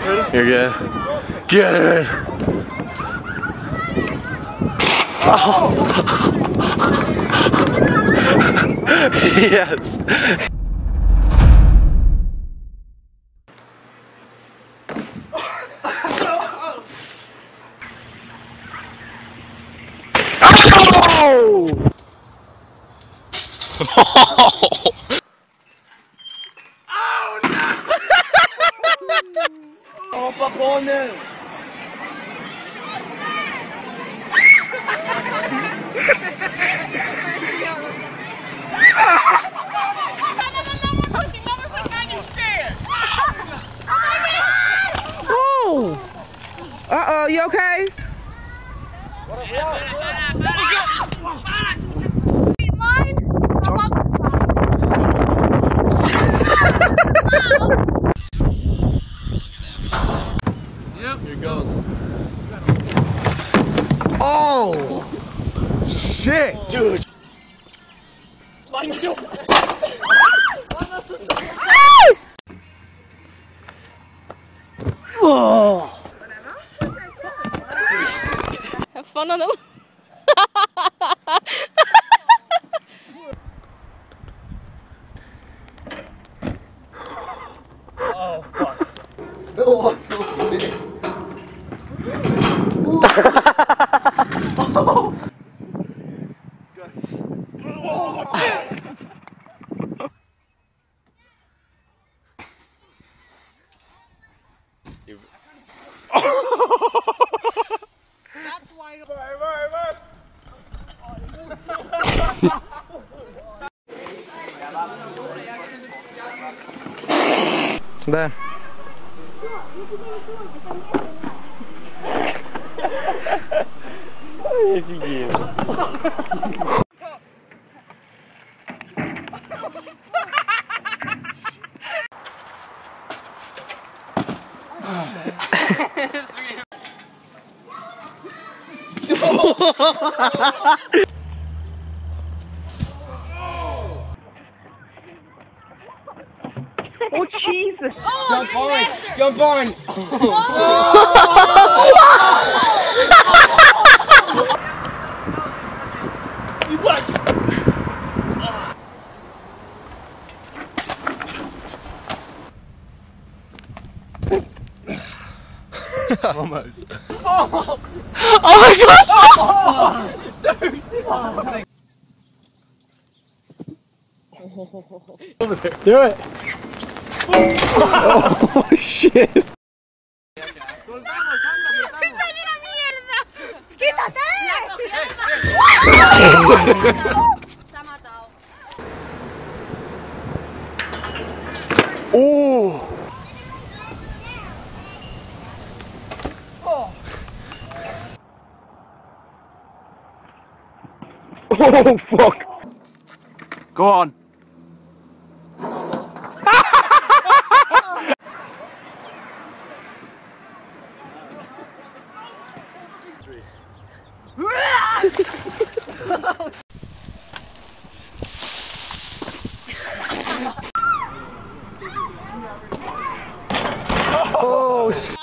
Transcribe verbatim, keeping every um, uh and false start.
You're good. Get it. Oh. Yes. Oh no! Oh, papone! Oh! Uh-oh, you okay? Yep, here goes. Oh! Shit, dude! Oh! Have fun on it. Oh, fuck. Oh, that's why. Bye, bye, bye. Да. Офигеть. Oh, Jesus! Oh, Jump on! Jump on! You watch it! Almost. Oh, Oh my god! oh, dude! Over there. Do it! Oh shit! ¡Quítate! Se ha matado. Oh! Oh fuck! Go on. Oh!